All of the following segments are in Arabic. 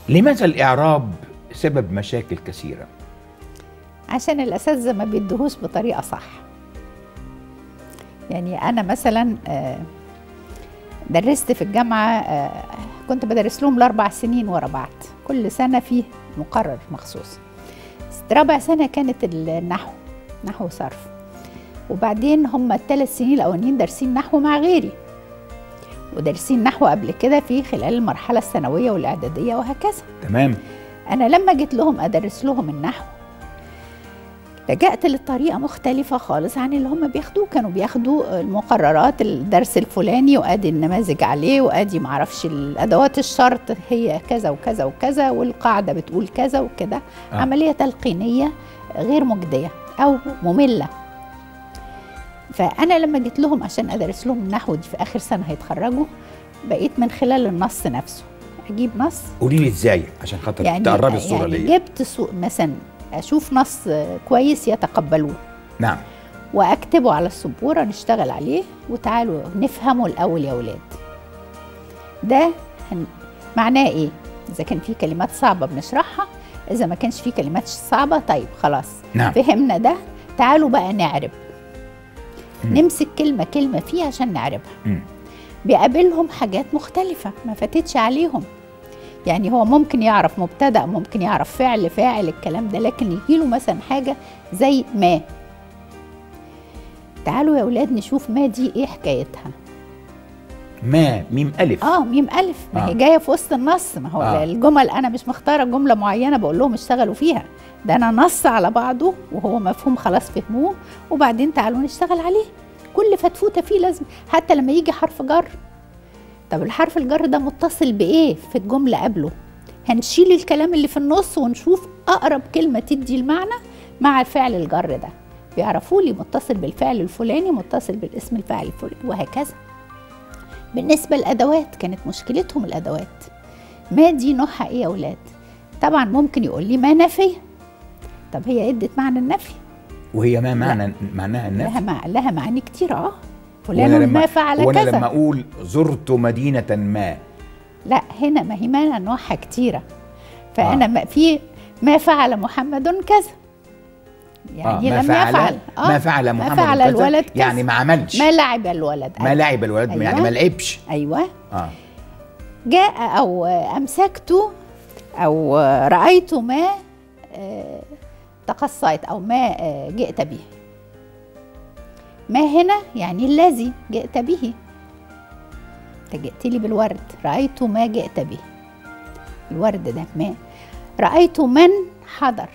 لماذا الإعراب سبب مشاكل كثيرة؟ عشان الأساتذة ما بيدوهوش بطريقة صح. يعني أنا مثلا درست في الجامعة، كنت بدرس لهم ال4 سنين ورا بعض، كل سنة فيه مقرر مخصوص. رابع سنة كانت النحو، نحو وصرف، وبعدين هم ال3 سنين الأولانيين دارسين نحو مع غيري، ودارسين نحو قبل كده في خلال المرحلة الثانوية والإعدادية وهكذا. تمام. أنا لما جيت لهم أدرس لهم النحو لجأت للطريقة مختلفة خالص عن اللي هم بياخدوه. كانوا بياخدوا المقررات الدرس الفلاني وادي النماذج عليه وادي معرفش الادوات الشرط هي كذا وكذا وكذا والقاعدة بتقول كذا وكده. عملية تلقينية غير مجدية او مملة. فانا لما جيت لهم عشان ادرس لهم النحو دي في اخر سنة هيتخرجوا، بقيت من خلال النص نفسه اجيب نص. قولي لي ازاي عشان خاطر يعني تقربي الصورة يعني ليا. جبت مثلا اشوف نص كويس يتقبلوه. نعم. واكتبه على السبوره نشتغل عليه وتعالوا نفهمه الاول يا اولاد. ده معناه ايه؟ اذا كان في كلمات صعبه بنشرحها، اذا ما كانش في كلمات صعبه طيب خلاص. نعم. فهمنا ده، تعالوا بقى نعرب. نمسك كلمه كلمه فيها عشان نعربها. بيقابلهم حاجات مختلفه ما فاتتش عليهم. يعني هو ممكن يعرف مبتدأ، ممكن يعرف فعل، فاعل، الكلام ده، لكن يجيله مثلا حاجة زي ما. تعالوا يا أولاد نشوف ما دي إيه حكايتها. ما ميم ألف. ميم ألف، ما هي جاية في وسط النص. ما هو الجمل أنا مش مختارة جملة معينة بقول لهم اشتغلوا فيها، ده أنا نص على بعضه وهو مفهوم خلاص فهموه، وبعدين تعالوا نشتغل عليه. كل فتفوتة فيه لازم، حتى لما يجي حرف جر، طب الحرف الجر ده متصل بإيه في الجملة قبله؟ هنشيل الكلام اللي في النص ونشوف أقرب كلمة تدي المعنى مع الفعل الجر ده. بيعرفوا لي متصل بالفعل الفلاني، متصل بالاسم الفاعل الفلاني، وهكذا. بالنسبة للأدوات كانت مشكلتهم الأدوات. ما دي نوعها إيه يا أولاد؟ طبعا ممكن يقول لي ما نفي. طب هي ادت معنى النفي، وهي ما معناها النفي؟ لها معاني كتير. فلان ما فعل كذا. وانا لما اقول زرت مدينة ما، لا هنا ما هي معنى نوعها كتيرة. فأنا في ما فعل محمد كذا، يعني ما فعل ما فعل محمد، ما فعل الولد كذا، يعني ما عملش. ما لعب الولد، ما لعب الولد. أيوة. يعني ما لعبش. أيوة. جاء أو أمسكت أو رأيت ما تقصيت أو ما جئت به. ما هنا يعني الذي جئت به. انت جئت لي بالورد، رأيت ما جئت به. الورد ده ما. رأيت من حضر.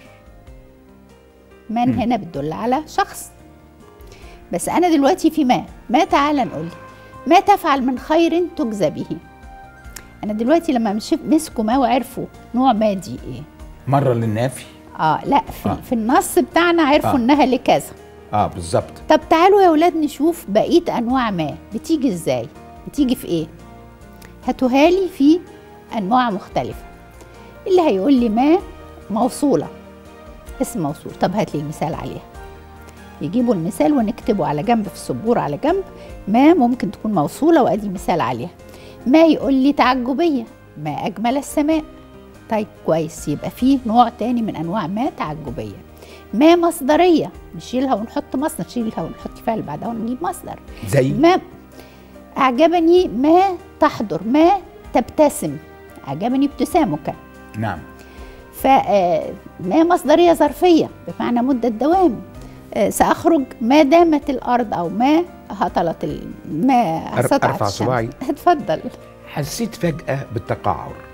من هنا بتدل على شخص. بس أنا دلوقتي في ما تعال نقول ما تفعل من خير تجزى به. أنا دلوقتي لما مسكوا ما وعرفوا نوع ما دي إيه؟ مرة للنافي. لا في النص بتاعنا عرفوا إنها لكذا. بالظبط. طب تعالوا يا ولاد نشوف بقية أنواع ما بتيجي إزاي؟ بتيجي في إيه؟ هاتوها لي في أنواع مختلفة. اللي هيقول لي ما موصولة، اسم موصول. طب هات لي المثال عليها. يجيبوا المثال ونكتبه على جنب في السبورة على جنب. ما ممكن تكون موصولة وأدي مثال عليها. ما يقول لي تعجبية، ما أجمل السماء. طيب كويس، يبقى فيه نوع تاني من أنواع ما تعجبية. ما مصدرية، نشيلها ونحط مصدر، نشيلها ونحط فعل بعدها ونجيب مصدر. زي ما أعجبني ما تحضر، ما تبتسم، أعجبني ابتسامك. نعم. فما مصدرية ظرفية بمعنى مدة دوام. سأخرج ما دامت الأرض، أو ما هطلت ما أرفع صباعي. اتفضل. حسيت فجأة بالتقعر.